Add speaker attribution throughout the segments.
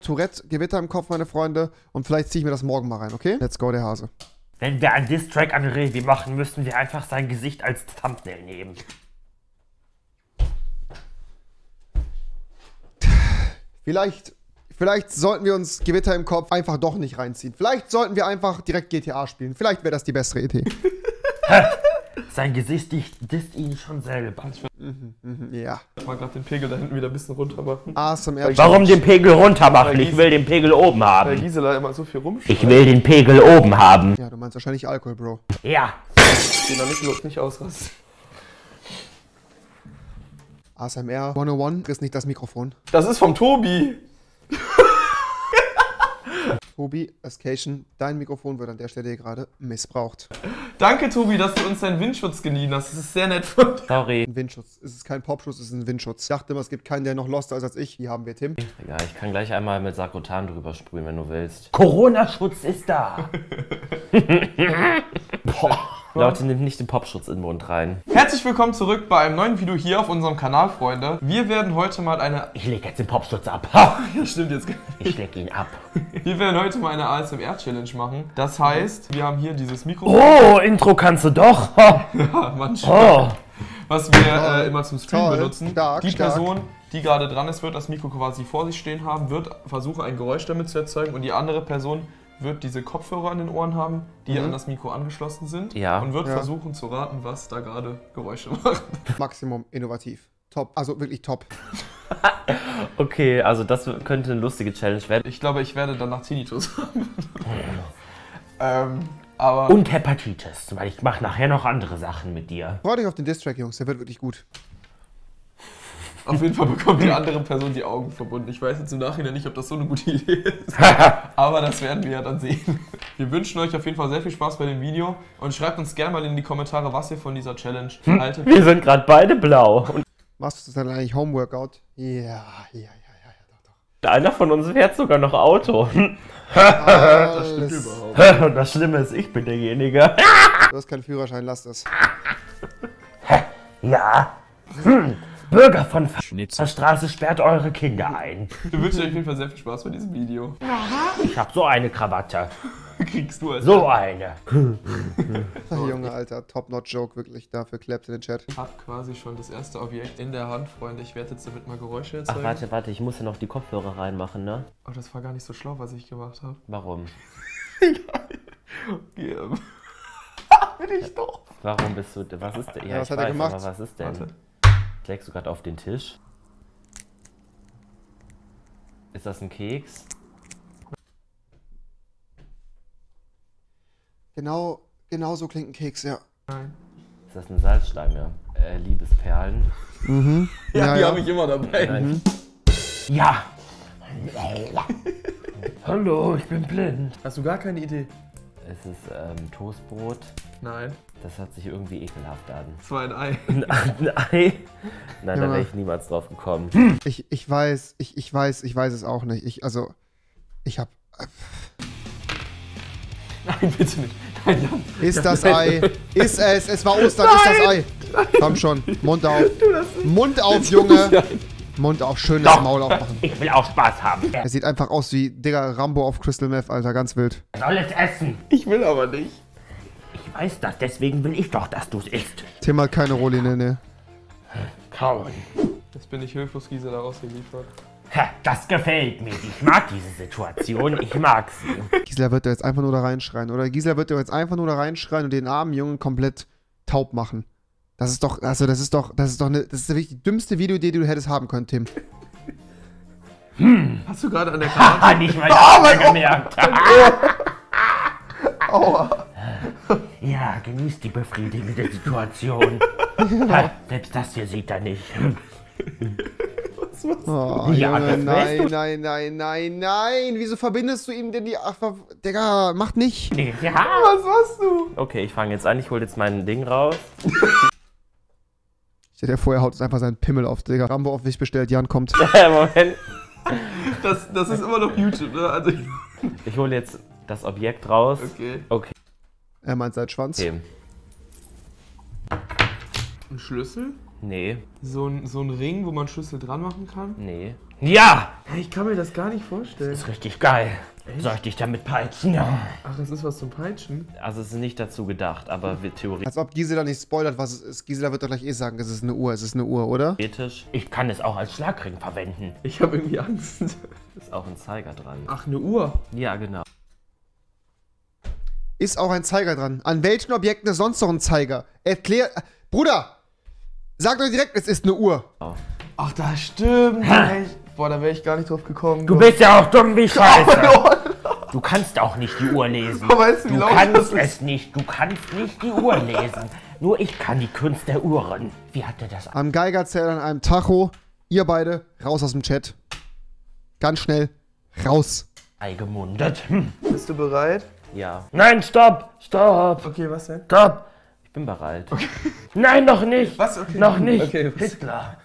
Speaker 1: Tourette, Gewitter im Kopf, meine Freunde. Und vielleicht ziehe ich mir das morgen mal rein, okay? Let's go, der Hase.
Speaker 2: Wenn wir einen Diss-Track an Revi machen, müssten wir einfach sein Gesicht als Thumbnail nehmen.
Speaker 1: Vielleicht sollten wir uns Gewitter im Kopf einfach doch nicht reinziehen. Vielleicht sollten wir einfach direkt GTA spielen. Vielleicht wäre das die bessere Idee.
Speaker 2: Sein Gesicht disst ihn schon selber.
Speaker 1: Ja.
Speaker 3: Ich mag gerade den Pegel da hinten wieder ein bisschen runter machen.
Speaker 1: ASMR.
Speaker 2: Warum den Pegel runter machen? Ich will den Pegel oben
Speaker 3: Weil
Speaker 2: haben.
Speaker 3: Gisela immer so viel rumschreit.
Speaker 2: Ich will den Pegel oben haben.
Speaker 1: Ja, du meinst wahrscheinlich Alkohol, Bro.
Speaker 2: Ja.
Speaker 3: Gisela, nicht ausrasten.
Speaker 1: ASMR 101 ist nicht das Mikrofon.
Speaker 3: Das ist vom Tobi.
Speaker 1: Tobi, Escation, dein Mikrofon wird an der Stelle hier gerade missbraucht.
Speaker 3: Danke, Tobi, dass du uns deinen Windschutz geliehen hast. Das ist sehr nett von dir.
Speaker 2: Sorry.
Speaker 1: Ein Windschutz. Es ist kein Popschutz, es ist ein Windschutz. Ich dachte immer, es gibt keinen, der noch loster ist als ich. Hier haben wir Tim.
Speaker 2: Ja, ich kann gleich einmal mit Sakrotan drüber sprühen, wenn du willst. Corona-Schutz ist da. Boah. Leute, nehmt nicht den Popschutz in den Mund rein.
Speaker 3: Herzlich willkommen zurück bei einem neuen Video hier auf unserem Kanal, Freunde. Wir werden heute mal eine...
Speaker 2: Ich leg jetzt den Popschutz ab.
Speaker 3: Ja, stimmt jetzt gar nicht.
Speaker 2: Ich leg ihn ab.
Speaker 3: Wir werden heute mal eine ASMR-Challenge machen. Das heißt, wir haben hier dieses Mikrofon.
Speaker 2: Oh, Intro kannst du doch.
Speaker 3: Ja, manchmal.
Speaker 2: Oh.
Speaker 3: Was wir immer zum Stream
Speaker 1: Toll.
Speaker 3: benutzen.
Speaker 1: Stark,
Speaker 3: Die
Speaker 1: stark.
Speaker 3: Person, die gerade dran ist, wird das Mikro quasi vor sich stehen haben, wird versuchen, ein Geräusch damit zu erzeugen und die andere Person wird diese Kopfhörer an den Ohren haben, die an das Mikro angeschlossen sind.
Speaker 2: Ja.
Speaker 3: Und wird
Speaker 1: Ja.
Speaker 3: versuchen zu raten, was da gerade Geräusche machen.
Speaker 1: Maximum innovativ. Top. Also wirklich top.
Speaker 2: Okay, also das könnte eine lustige Challenge werden.
Speaker 3: Ich glaube, ich werde danach Tinnitus haben. Aber
Speaker 2: Und Hepatitis, weil ich mache nachher noch andere Sachen mit dir.
Speaker 1: Freut euch auf den Distrack, Jungs. Der wird wirklich gut.
Speaker 3: auf jeden Fall bekommt die andere Person die Augen verbunden. Ich weiß jetzt im Nachhinein nicht, ob das so eine gute Idee ist. Aber das werden wir ja dann sehen. Wir wünschen euch auf jeden Fall sehr viel Spaß bei dem Video. Und schreibt uns gerne mal in die Kommentare, was ihr von dieser Challenge haltet.
Speaker 2: Wir sind gerade beide blau. Und
Speaker 1: Machst du das dann eigentlich Homeworkout? Ja, doch.
Speaker 2: einer von uns fährt sogar noch Auto.
Speaker 3: Das stimmt überhaupt.
Speaker 2: Und das Schlimme ist, ich bin derjenige.
Speaker 1: Du hast keinen Führerschein, lass das.
Speaker 2: Ja. Bürger von der Straße, sperrt eure Kinder ein.
Speaker 3: Wir wünschen euch auf jeden Fall sehr viel Spaß bei diesem Video.
Speaker 2: Ich hab so eine Krawatte.
Speaker 3: Kriegst du als
Speaker 2: So eine.
Speaker 1: Ach, Junge, Alter, Top-Notch-Joke, wirklich. Dafür klappt in den Chat.
Speaker 3: Ich habe quasi schon das erste Objekt in der Hand, Freunde. Ich werde jetzt damit mal Geräusche
Speaker 2: Ach,
Speaker 3: erzeugen.
Speaker 2: warte, ich muss ja noch die Kopfhörer reinmachen, ne?
Speaker 3: Oh, das war gar nicht so schlau, was ich gemacht habe.
Speaker 2: Warum?
Speaker 3: Okay, bin ich doof.
Speaker 2: Warum bist du, was ist denn?
Speaker 1: Ja, was hat er gemacht?
Speaker 2: Aber was ist denn?
Speaker 3: Warte.
Speaker 2: Legst du gerade auf den Tisch? Ist das ein Keks?
Speaker 1: Genau so klingt ein Keks, ja.
Speaker 3: Nein.
Speaker 2: Ist das eine Salzstange? Liebesperlen?
Speaker 3: Ja, die habe ich immer dabei.
Speaker 2: Nein. Ja! Hallo, ich bin blind.
Speaker 3: Hast du gar keine Idee?
Speaker 2: Es ist Toastbrot.
Speaker 3: Nein.
Speaker 2: Das hört sich irgendwie ekelhaft an.
Speaker 3: Es war ein Ei.
Speaker 2: Ein Ei? Nein, da
Speaker 1: Junge.
Speaker 2: wäre ich niemals drauf gekommen.
Speaker 1: Ich weiß es auch nicht. Ich hab...
Speaker 3: Nein, bitte nicht. Nein, Jan.
Speaker 1: Ist das Ei? Ist es? Es war Ostern, ist das Ei? Komm schon, Mund auf. Mund auf, Junge. Mund auf, schön das Maul aufmachen.
Speaker 2: Ich will auch Spaß haben.
Speaker 1: Er sieht einfach aus wie, Digga, Rambo auf Crystal Meth, Alter, ganz wild.
Speaker 2: Er soll es essen.
Speaker 3: Ich will aber nicht.
Speaker 2: Ich weiß das, deswegen will ich doch, dass du es isst.
Speaker 1: Tim hat keine Rohline, ne.
Speaker 2: Kauen.
Speaker 3: Jetzt bin ich hilflos Gisela rausgeliefert.
Speaker 2: Ha, das gefällt mir. Ich mag diese Situation. Ich mag sie.
Speaker 1: Gisela wird da jetzt einfach nur da reinschreien, oder? Gisela wird da jetzt einfach nur da reinschreien und den armen Jungen komplett taub machen. Das ist doch, also das ist wirklich die dümmste Videoidee, die du hättest haben können, Tim.
Speaker 3: Hast du gerade an der Kamera...
Speaker 2: Ah, nicht mal gemerkt.
Speaker 3: Aua.
Speaker 2: Ja, genießt die befriedigende Situation. Ha, selbst das hier sieht er nicht.
Speaker 1: Oh,
Speaker 2: Ja,
Speaker 1: Junge,
Speaker 2: das weißt
Speaker 1: nein. Wieso verbindest du ihm denn die... Ach, Digga, mach nicht.
Speaker 2: Nee, ja.
Speaker 3: Was machst du?
Speaker 2: Okay, ich fange jetzt an. Ich hole jetzt mein Ding raus.
Speaker 1: Stell dir vor, er haut jetzt einfach seinen Pimmel auf, Digga. Rambo auf mich bestellt, Jan kommt.
Speaker 2: Moment.
Speaker 3: Das ist immer noch YouTube, ne? Also
Speaker 2: Ich hole jetzt das Objekt raus.
Speaker 3: okay.
Speaker 1: Er meint seinen Schwanz.
Speaker 2: Okay.
Speaker 3: Ein Schlüssel?
Speaker 2: Nee.
Speaker 3: So ein Ring, wo man Schlüssel dran machen kann?
Speaker 2: Nee. Ja!
Speaker 3: Hey, ich kann mir das gar nicht vorstellen.
Speaker 2: Ist richtig geil. Soll ich dich damit peitschen? Ja.
Speaker 3: Ach, das ist was zum Peitschen?
Speaker 2: Also es ist nicht dazu gedacht, aber theoretisch.
Speaker 1: Als ob Gisela nicht spoilert, was es ist. Gisela wird doch gleich eh sagen, es ist eine Uhr, oder?
Speaker 2: Ich kann es auch als Schlagring verwenden.
Speaker 3: Ich habe irgendwie Angst.
Speaker 2: Ist auch ein Zeiger dran.
Speaker 3: Ach, eine Uhr?
Speaker 2: Ja, genau.
Speaker 1: Ist auch ein Zeiger dran. An welchen Objekten ist sonst noch ein Zeiger? Erklär... Bruder! Sag doch direkt, es ist eine Uhr.
Speaker 2: Oh.
Speaker 3: Ach, das stimmt. Boah, da wäre ich gar nicht drauf gekommen.
Speaker 2: Du bist ja auch dumm wie Scheiße. Du kannst auch nicht die Uhr lesen.
Speaker 3: Weißt du, wie
Speaker 2: Du
Speaker 3: laut
Speaker 2: kannst
Speaker 3: das ist?
Speaker 2: es nicht. Du kannst nicht die Uhr lesen. Nur ich kann die Kunst der Uhren. Wie hat der das?
Speaker 1: Am Geigerzähler an einem Tacho. Ihr beide, raus aus dem Chat. Ganz schnell. Raus.
Speaker 2: Eingemundet.
Speaker 3: Bist du bereit?
Speaker 2: Ja. Nein, stopp! Stopp!
Speaker 3: Okay, was denn?
Speaker 2: Stopp! Ich bin bereit. Okay. Nein, noch nicht!
Speaker 3: Was? Okay.
Speaker 2: Noch nicht!
Speaker 3: Okay, was?
Speaker 2: Hitler!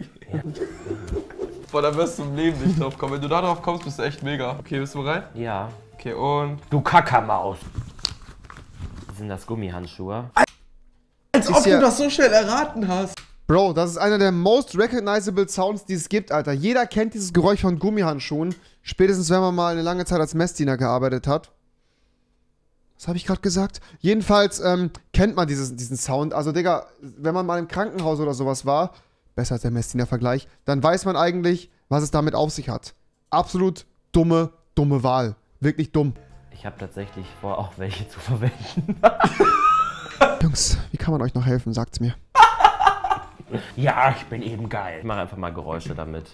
Speaker 3: Boah, da wirst du im Leben nicht drauf kommen. Wenn du da drauf kommst, bist du echt mega. Okay, bist du bereit?
Speaker 2: Ja.
Speaker 3: Okay, und...
Speaker 2: Du Kackermaus! Sind das Gummihandschuhe?
Speaker 3: Als ob du das so schnell erraten hast.
Speaker 1: Bro, das ist einer der most recognizable Sounds, die es gibt, Alter. Jeder kennt dieses Geräusch von Gummihandschuhen. Spätestens, wenn man mal eine lange Zeit als Messdiener gearbeitet hat. Was habe ich gerade gesagt? Jedenfalls kennt man diesen Sound. Also, Digga, wenn man mal im Krankenhaus oder sowas war, besser als der Messdiener-Vergleich, dann weiß man eigentlich, was es damit auf sich hat. Absolut dumme Wahl. Wirklich dumm.
Speaker 2: Ich habe tatsächlich vor, auch welche zu verwenden.
Speaker 1: Jungs, wie kann man euch noch helfen? Sagt's mir.
Speaker 2: Ja, ich bin eben geil. Ich mache einfach mal Geräusche damit.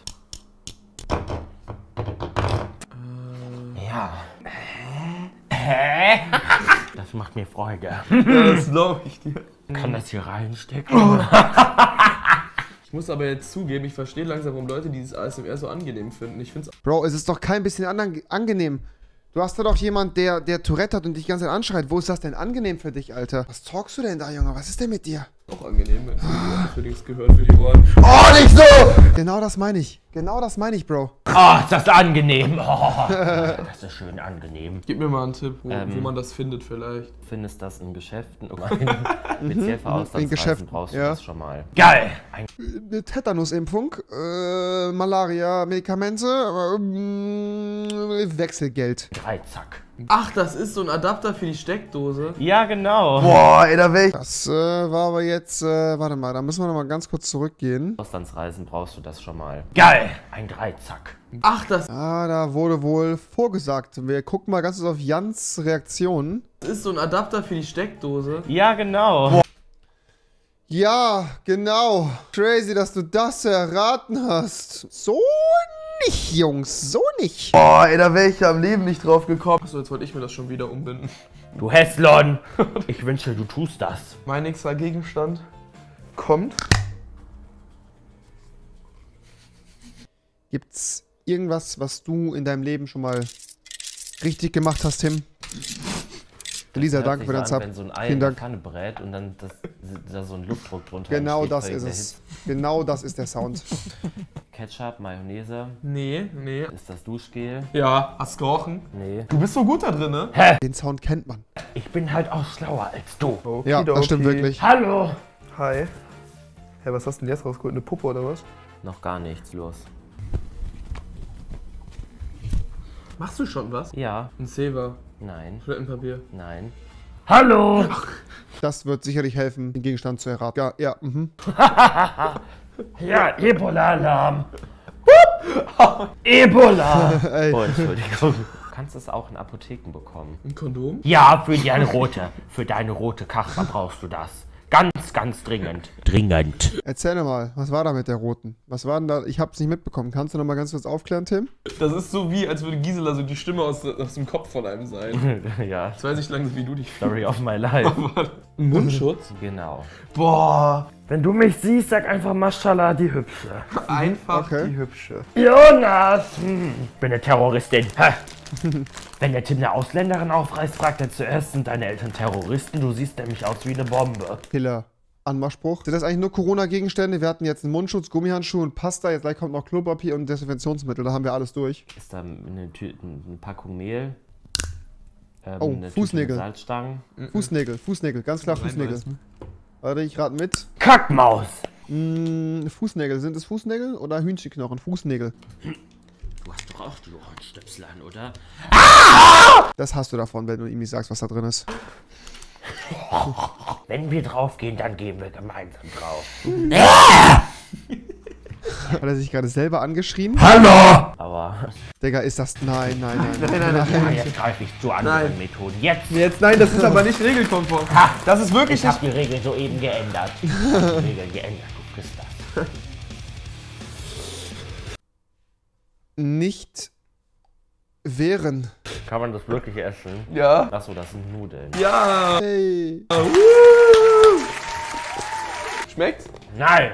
Speaker 2: Ja. Hä? Das macht mir Freude.
Speaker 3: Ja, das glaube ich dir.
Speaker 2: Kann das hier reinstecken?
Speaker 3: Ich muss aber jetzt zugeben, ich verstehe langsam, warum Leute dieses ASMR so angenehm finden. Ich finde es...
Speaker 1: Bro, es ist doch kein bisschen angenehm. Du hast da doch jemand, der Tourette hat und dich die ganze Zeit anschreit. Wo ist das denn angenehm für dich, Alter? Was talkst du denn da, Junge? Was ist denn mit dir?
Speaker 3: auch angenehm, wenn für das gehört für die Ohren.
Speaker 1: Oh, nicht so! Genau das meine ich. Genau das meine ich, Bro.
Speaker 2: Oh, ist das angenehm. Oh, das ist schön angenehm.
Speaker 3: Gib mir mal einen Tipp, wo man das findet vielleicht.
Speaker 2: Du findest das in Geschäften. Speziell für
Speaker 1: in
Speaker 2: Auslandsreisen
Speaker 1: Geschäften,
Speaker 2: brauchst du
Speaker 1: ja.
Speaker 2: das schon mal. Geil!
Speaker 1: Eine Tetanusimpfung, Malaria, Medikamente, Wechselgeld.
Speaker 2: Dreizack.
Speaker 3: Ach, das ist so ein Adapter für die Steckdose.
Speaker 2: Ja, genau.
Speaker 3: Boah, ey, da wäre ich...
Speaker 1: Das war aber jetzt, warte mal, da müssen wir nochmal ganz kurz zurückgehen.
Speaker 2: Auslandsreisen brauchst du das schon mal. Geil! Ein Dreizack.
Speaker 3: Ach, das
Speaker 1: Da wurde wohl vorgesagt. Wir gucken mal ganz kurz auf Jans Reaktionen.
Speaker 3: ist so ein Adapter für die Steckdose.
Speaker 2: Ja, genau. Boah.
Speaker 1: Ja, genau. Crazy, dass du das erraten hast. So nicht, Jungs, so nicht.
Speaker 3: Boah, ey, da wäre ich ja am Leben nicht drauf gekommen. Achso, jetzt wollte ich mir das schon wieder umbinden.
Speaker 2: Du Hässlon! Ich wünsche, du tust das.
Speaker 3: Mein nächster Gegenstand kommt.
Speaker 1: Gibt's irgendwas, was du in deinem Leben schon mal richtig gemacht hast, Tim? Elisa, danke für deinen Sub.
Speaker 2: Wenn so ein Ei
Speaker 1: Vielen
Speaker 2: in der
Speaker 1: Dank.
Speaker 2: Pfanne brät und dann da so ein Luftdruck drunter
Speaker 1: Genau
Speaker 2: entsteht
Speaker 1: das
Speaker 2: bei
Speaker 1: ist
Speaker 2: der
Speaker 1: es. Genau das ist der Sound.
Speaker 2: Ketchup, Mayonnaise.
Speaker 3: Nee.
Speaker 2: Ist das Duschgel?
Speaker 3: Ja, hast gerochen?
Speaker 2: Nee.
Speaker 3: Du bist so gut da drin, ne?
Speaker 1: Den Sound kennt man.
Speaker 2: Ich bin halt auch schlauer als du.
Speaker 1: Ja, das stimmt wirklich.
Speaker 2: Hallo!
Speaker 3: Hi. Hä, was hast du denn jetzt rausgeholt? Eine Puppe oder was?
Speaker 2: Noch gar nichts, los.
Speaker 3: Machst du schon was?
Speaker 2: Ja.
Speaker 3: Ein Zewa.
Speaker 2: Nein.
Speaker 3: Toilettenpapier.
Speaker 2: Nein. Hallo!
Speaker 1: Das wird sicherlich helfen, den Gegenstand zu erraten. Ja,
Speaker 2: Ja, Ebola-Alarm. Ebola!
Speaker 1: Ey.
Speaker 2: Oh, Entschuldigung. Du kannst es auch in Apotheken bekommen.
Speaker 3: Ein Kondom?
Speaker 2: Ja, für deine rote Kasper brauchst du das. Ganz, ganz dringend. Dringend.
Speaker 1: Erzähl doch mal, was war da mit der roten? Was war denn da? Ich hab's nicht mitbekommen. Kannst du noch mal ganz kurz aufklären, Tim?
Speaker 3: Das ist so wie, als würde Gisela so die Stimme aus dem Kopf von einem sein.
Speaker 2: Ja.
Speaker 3: Jetzt weiß ich langsam, wie du dich
Speaker 2: Story of my life.
Speaker 3: Ein Mundschutz?
Speaker 2: Genau.
Speaker 3: Boah,
Speaker 2: Wenn du mich siehst, sag einfach Maschallah, die Hübsche.
Speaker 3: einfach
Speaker 1: Okay.
Speaker 3: die Hübsche.
Speaker 2: Jonas! Ich bin eine Terroristin. Ha. Wenn der Tim eine Ausländerin aufreißt, fragt er zuerst, sind deine Eltern Terroristen? Du siehst nämlich aus wie eine Bombe.
Speaker 1: Killer. Anmachspruch. Sind das eigentlich nur Corona-Gegenstände? Wir hatten jetzt einen Mundschutz, Gummihandschuhe und Pasta. Jetzt gleich kommt noch Klopapier und Desinfektionsmittel. Da haben wir alles durch.
Speaker 2: Ist da eine Packung Mehl?
Speaker 1: Oh,
Speaker 2: eine
Speaker 1: Fußnägel.
Speaker 2: Tüte Salzstangen?
Speaker 1: Fußnägel, ganz klar Fußnägel. Warte, ich rate mit.
Speaker 2: Kackmaus!
Speaker 1: Fußnägel. Sind es Fußnägel oder Hühnchenknochen? Fußnägel.
Speaker 2: Du hast doch auch die Ohrenstöpsel an, oder?
Speaker 1: Das hast du davon, wenn du ihm nicht sagst, was da drin ist.
Speaker 2: Wenn wir draufgehen, dann gehen wir gemeinsam drauf.
Speaker 1: Hat er sich gerade selber angeschrien?
Speaker 2: Hallo! Aber...
Speaker 1: Digga, ist das... Nein.
Speaker 2: Ja, jetzt greife ich zu anderen Methoden. Jetzt!
Speaker 3: Nein, das ist aber nicht regelkonform.
Speaker 2: Ha!
Speaker 3: Das ist wirklich
Speaker 2: Ich habe die Regeln soeben geändert. Ich habe die Regeln geändert, du frisst das.
Speaker 1: Nicht wehren.
Speaker 2: Kann man das wirklich essen?
Speaker 3: Ja.
Speaker 2: Achso, das sind Nudeln.
Speaker 3: Ja.
Speaker 1: Hey.
Speaker 3: Schmeckt's?
Speaker 2: Nein!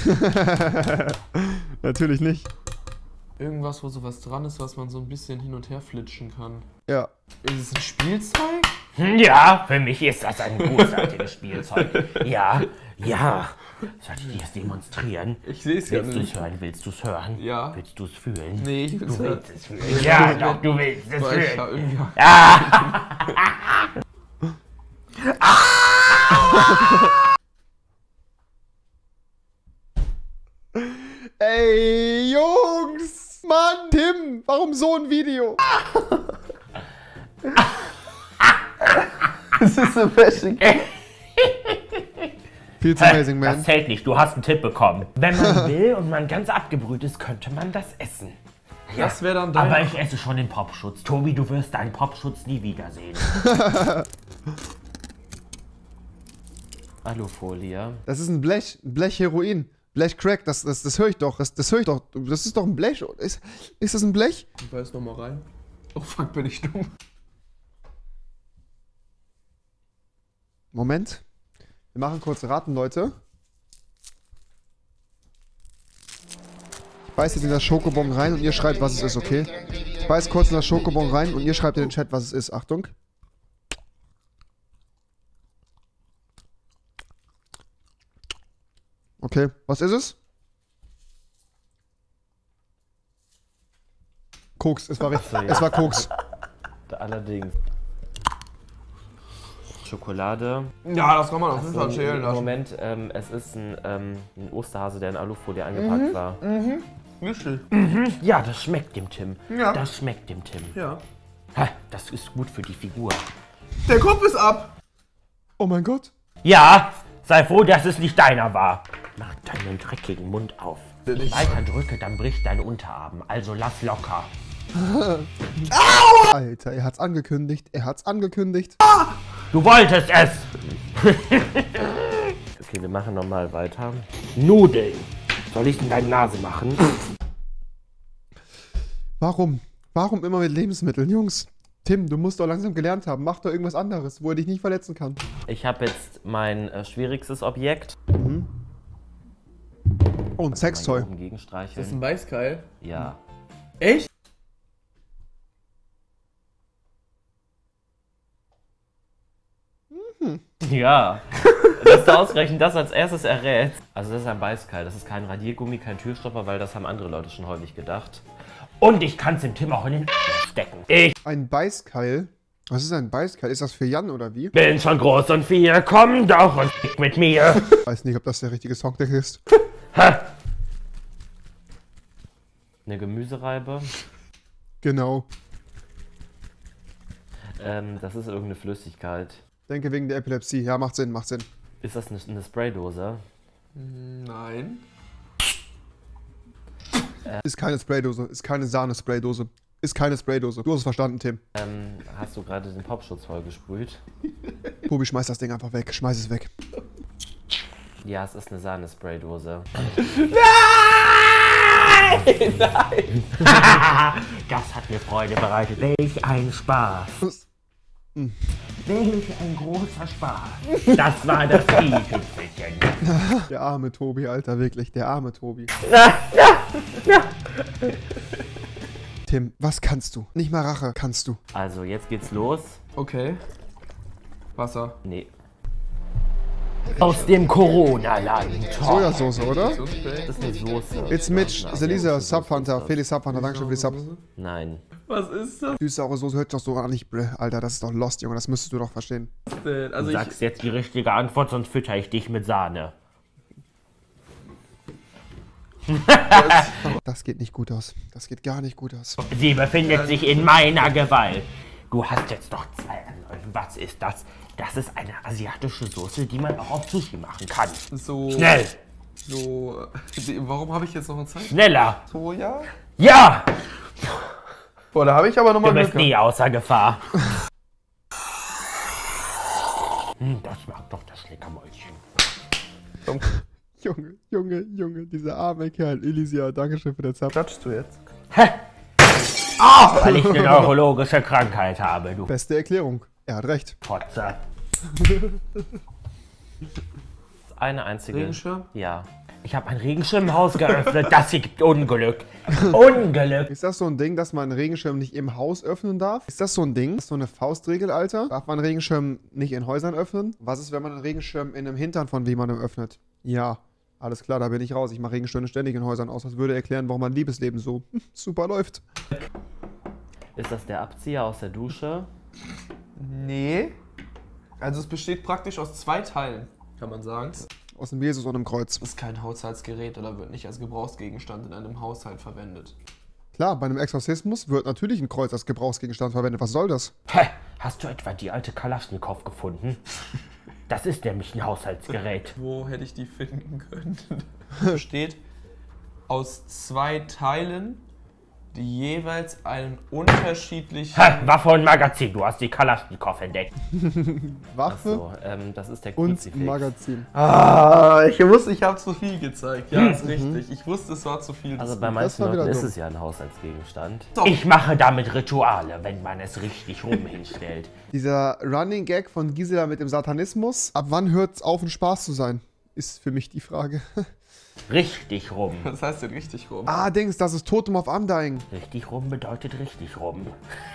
Speaker 1: Natürlich nicht.
Speaker 3: Irgendwas, wo sowas dran ist, was man so ein bisschen hin und her flitschen kann.
Speaker 1: Ja.
Speaker 3: Ist es ein Spielzeug?
Speaker 2: Ja, für mich ist das ein großartiges Spielzeug. Ja. Soll ich dir das demonstrieren?
Speaker 3: Ich sehe es ja
Speaker 2: Willst du
Speaker 3: nicht.
Speaker 2: es hören? Willst du es hören?
Speaker 3: Ja.
Speaker 2: Willst du es fühlen?
Speaker 3: Nee, ich will's
Speaker 2: Du
Speaker 3: hören.
Speaker 2: willst es fühlen. Ja, doch, du willst es
Speaker 3: Weil ich
Speaker 2: fühlen.
Speaker 3: ja irgendwie...
Speaker 1: Ey, Jungs! Mann, Tim! Warum so ein Video?
Speaker 3: Das ist so bashing.
Speaker 1: Viel zu amazing,
Speaker 2: Das
Speaker 1: man.
Speaker 2: zählt nicht, du hast einen Tipp bekommen. Wenn man will und man ganz abgebrüht ist, könnte man das essen.
Speaker 3: Das wäre dann dein...
Speaker 2: Aber ich esse schon den Popschutz. Tobi, du wirst deinen Popschutz nie wiedersehen. Alufolie.
Speaker 1: Das ist ein Blech. Ein Blech Heroin. Blech Crack. Das höre ich doch. Das höre ich doch. Das ist doch ein Blech. Ist das ein Blech?
Speaker 3: Ich weiß noch mal rein. Oh fuck, bin ich dumm.
Speaker 1: Moment. Wir machen kurz Raten, Leute. Ich beiß jetzt in das Schokobon rein und ihr schreibt, was es ist, okay? Ich beiß kurz in das Schokobon rein und ihr schreibt in den Chat, was es ist. Achtung. Okay, was ist es? Koks, es war richtig. Es war Koks.
Speaker 2: Allerdings. Schokolade.
Speaker 3: Ja, das kann man auf jeden Fall schälen lassen.
Speaker 2: Moment, es ist ein Osterhase, der in Alufolie eingepackt war.
Speaker 3: Mischel.
Speaker 2: Ja, das schmeckt dem Tim.
Speaker 3: Ja.
Speaker 2: Das schmeckt dem Tim.
Speaker 3: Ja.
Speaker 2: Ha, das ist gut für die Figur.
Speaker 3: Der Kopf ist ab.
Speaker 1: Oh mein Gott.
Speaker 2: Ja, sei froh, dass es nicht deiner war. Mach deinen dreckigen Mund auf. Wenn ich weiter drücke, dann bricht dein Unterarm. Also lass locker.
Speaker 1: Alter, er hat's angekündigt. Er hat's angekündigt.
Speaker 2: Du wolltest es! Okay, wir machen nochmal weiter. Nudeln. Soll ich in deine Nase machen?
Speaker 1: Warum? Warum immer mit Lebensmitteln, Jungs? Tim, du musst doch langsam gelernt haben. Mach doch irgendwas anderes, wo er dich nicht verletzen kann.
Speaker 2: Ich habe jetzt mein schwierigstes Objekt.
Speaker 1: Oh, ein Sextoy.
Speaker 2: Oben gegenstreicheln.
Speaker 3: Das ist ein Beißkeil.
Speaker 2: Ja.
Speaker 3: Echt?
Speaker 2: Ja. Dass du ausgerechnet das als erstes errätst. Also das ist ein Beißkeil. Das ist kein Radiergummi, kein Türstopper, weil das haben andere Leute schon häufig gedacht. Und ich kann es dem Tim auch in den stecken. Ich
Speaker 1: Ein Beißkeil? Was ist ein Beißkeil? Ist das für Jan oder wie?
Speaker 2: bin schon groß und viel. Komm doch und fick mit mir.
Speaker 1: Weiß nicht, ob das der richtige Songtext ist.
Speaker 2: Ha. Eine Gemüsereibe.
Speaker 1: Genau.
Speaker 2: Das ist irgendeine Flüssigkeit.
Speaker 1: Denke wegen der Epilepsie. Ja, macht Sinn, macht Sinn.
Speaker 2: Ist das eine Spraydose?
Speaker 3: Nein.
Speaker 1: Ist keine Spraydose. Ist keine Sahne-Spraydose. Ist keine Spraydose. Du hast es verstanden, Tim.
Speaker 2: Hast du gerade den Popschutz vollgesprüht?
Speaker 1: Tobi, schmeiß das Ding einfach weg. Schmeiß es weg.
Speaker 2: Ja, es ist eine Sahnespraydose.
Speaker 3: Nein!
Speaker 2: Das hat mir Freude bereitet. Welch ein Spaß. Welch ein großer Spaß. Das war das i-Tüpfelchen.
Speaker 1: Der arme Tobi, Alter, wirklich. Der arme Tobi. Tim, was kannst du? Nicht mal Rache kannst du.
Speaker 2: Also, jetzt geht's los.
Speaker 3: Okay. Wasser.
Speaker 2: Nee. Aus dem Corona-Land.
Speaker 1: Sojasauce, oder?
Speaker 2: Das ist eine Soße.
Speaker 1: It's Mitch, Selisa, Subhunter, Felix Subhunter, dankeschön für die Subs.
Speaker 2: Nein.
Speaker 3: Was ist das
Speaker 1: Süß-saure Soße hört sich doch so an, nicht, Alter, das ist doch Lost, Junge, das müsstest du doch verstehen.
Speaker 3: denn? Also
Speaker 2: Du sagst jetzt die richtige Antwort, sonst fütter ich dich mit Sahne.
Speaker 1: Das geht nicht gut aus. Das geht gar nicht gut aus.
Speaker 2: Sie befindet sich in meiner Gewalt. Du hast jetzt noch 2 Anläufe. Was ist das? Das ist eine asiatische Soße, die man auch auf Sushi machen kann.
Speaker 3: So.
Speaker 2: Schnell!
Speaker 3: So. Warum habe ich jetzt noch eine Zeit?
Speaker 2: Schneller!
Speaker 3: Soja?
Speaker 2: Ja!
Speaker 3: Boah, da habe ich aber
Speaker 2: Du
Speaker 3: nochmal
Speaker 2: bist
Speaker 3: Glück.
Speaker 2: nie außer Gefahr. Das mag doch das Leckermäulchen.
Speaker 1: Junge, dieser arme Kerl. Elysia, dankeschön für den Zap.
Speaker 3: Klatschst du jetzt?
Speaker 2: Hä? Weil ich eine neurologische Krankheit habe, du
Speaker 1: Beste Erklärung. Er hat recht.
Speaker 2: Fotze. Eine einzige.
Speaker 3: Regenschirm?
Speaker 2: Ja. Ich habe ein Regenschirm im Haus geöffnet. Das hier gibt Unglück. Unglück.
Speaker 1: Ist das so ein Ding, dass man einen Regenschirm nicht im Haus öffnen darf? Ist das so ein Ding? Ist so eine Faustregel, Alter? Darf man einen Regenschirm nicht in Häusern öffnen? Was ist, wenn man einen Regenschirm in einem Hintern von jemandem öffnet? Ja. Alles klar, da bin ich raus. Ich mache Regenschirme ständig in Häusern aus. Das würde erklären, warum mein Liebesleben so super läuft.
Speaker 2: Ist das der Abzieher aus der Dusche?
Speaker 3: Nee. Also es besteht praktisch aus 2 Teilen, kann man sagen.
Speaker 1: Aus dem Jesus und dem Kreuz.
Speaker 3: Es ist kein Haushaltsgerät oder wird nicht als Gebrauchsgegenstand in einem Haushalt verwendet.
Speaker 1: Klar, bei einem Exorzismus wird natürlich ein Kreuz als Gebrauchsgegenstand verwendet. Was soll das?
Speaker 2: Hä? Hast du etwa die alte Kalaschnikow gefunden? Das ist nämlich ein Haushaltsgerät.
Speaker 3: Wo hätte ich die finden können? Besteht aus 2 Teilen, die jeweils einen unterschiedlichen...
Speaker 2: Hä? Waffe und Magazin. Du hast die Kalaschnikow entdeckt.
Speaker 1: Waffe
Speaker 2: So, das ist der
Speaker 1: und
Speaker 2: Kruzifix.
Speaker 1: Magazin.
Speaker 3: Ich wusste, ich habe zu viel gezeigt. Ja, ist richtig. Ich wusste, es war zu viel.
Speaker 2: Also bei
Speaker 1: Das
Speaker 2: manchen
Speaker 1: war wieder
Speaker 2: Leuten ist
Speaker 1: dumm.
Speaker 2: es ja ein Haushaltsgegenstand.
Speaker 3: Doch.
Speaker 2: Ich mache damit Rituale, wenn man es richtig rum hinstellt.
Speaker 1: Dieser Running Gag von Gisela mit dem Satanismus. Ab wann hört es auf, ein Spaß zu sein? Ist für mich die Frage.
Speaker 2: Richtig rum.
Speaker 3: Das heißt denn richtig rum.
Speaker 1: Ah, Dings, das ist Totem of Undying.
Speaker 2: Richtig rum bedeutet richtig rum.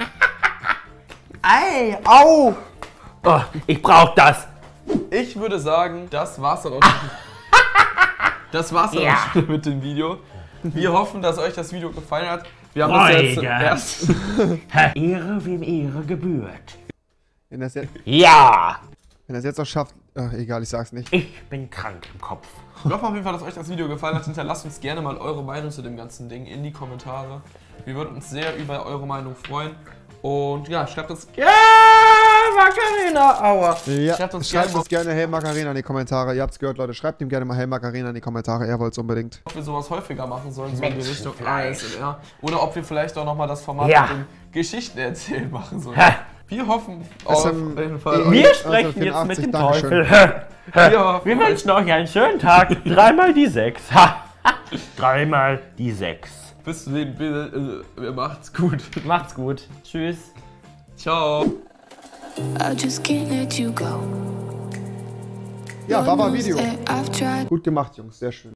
Speaker 3: Ey, au!
Speaker 2: Oh, ich brauch das.
Speaker 3: Ich würde sagen, das war's dann auch Das war's dann
Speaker 2: Ja.
Speaker 3: auch schon mit dem Video. Wir hoffen, dass euch das Video gefallen hat. Wir haben das jetzt
Speaker 2: Freude.
Speaker 3: erst...
Speaker 2: Ehre, wem Ehre gebührt.
Speaker 1: Wenn das
Speaker 2: Ja,
Speaker 1: jetzt noch schafft. Egal, ich sag's nicht.
Speaker 2: ich bin krank im Kopf.
Speaker 3: Wir hoffen auf jeden Fall, dass euch das Video gefallen hat. Hinterlasst uns gerne mal eure Meinung zu dem ganzen Ding in die Kommentare. Wir würden uns sehr über eure Meinung freuen. Und ja, schreibt uns... Ja, Macarena, aua.
Speaker 1: Ja,
Speaker 3: Schreibt uns
Speaker 1: gerne Hey Macarena in die Kommentare. Ihr habt's gehört, Leute. Schreibt ihm gerne mal Hey Macarena in die Kommentare. Er wollt's unbedingt.
Speaker 3: ob wir sowas häufiger machen sollen, so in die Richtung
Speaker 2: Menschenfleisch.
Speaker 3: ASMR. Oder ob wir vielleicht auch nochmal das Format
Speaker 2: Ja.
Speaker 3: mit dem Geschichten erzählen machen sollen.
Speaker 2: Hä?
Speaker 3: Wir hoffen auf
Speaker 1: SM
Speaker 3: jeden Fall.
Speaker 2: Wir sprechen jetzt mit dem
Speaker 1: Dankeschön.
Speaker 2: Teufel.
Speaker 3: Wir
Speaker 2: Wir wünschen euch einen schönen Tag. 3 mal die 6. 3 mal die 6.
Speaker 3: Bis zu den Bildern. Macht's gut.
Speaker 2: Macht's gut. Tschüss.
Speaker 3: Ciao.
Speaker 4: I just can't let you go.
Speaker 1: Ja,
Speaker 4: Lord
Speaker 1: Baba
Speaker 4: knows
Speaker 1: Video.
Speaker 4: that I've tried.
Speaker 1: Gut gemacht, Jungs. Sehr schön.